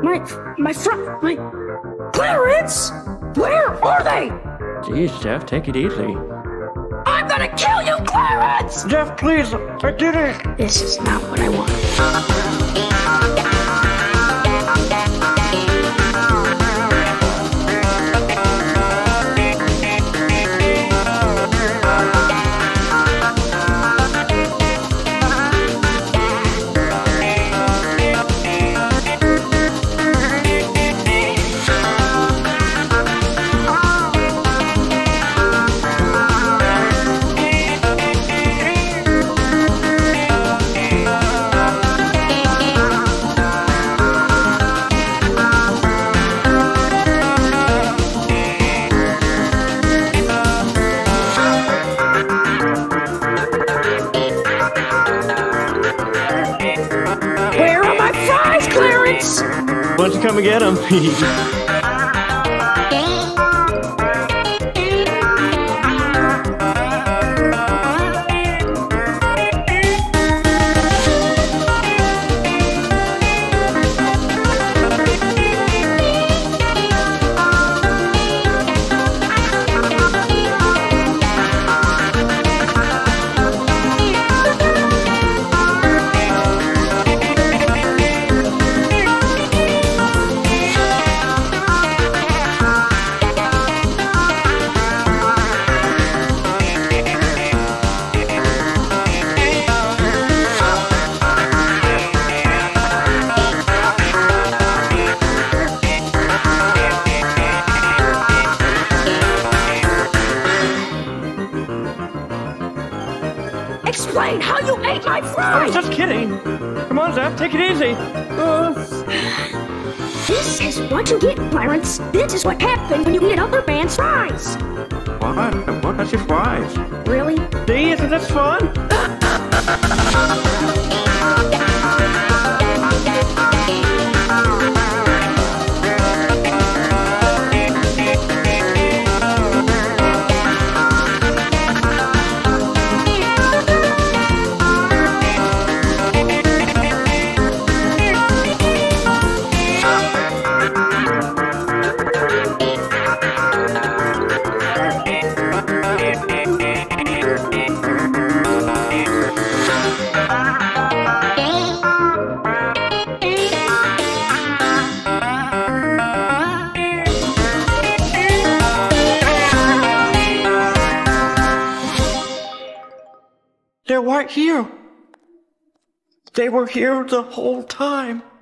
my... Clarence! Where are they? Jeez, Jeff, take it easy. I'm gonna kill you, Clarence! Jeff, please, I did it! This is not what I want. Clarence! Why don't you come and get him? Explain how you ate my fries! I was just kidding. Come on, Zeph, take it easy. This is what you get, Clarence. This is what happens when you eat other band's fries. What? What? That's your fries. Really? See, isn't this fun? They're right here. They were here the whole time.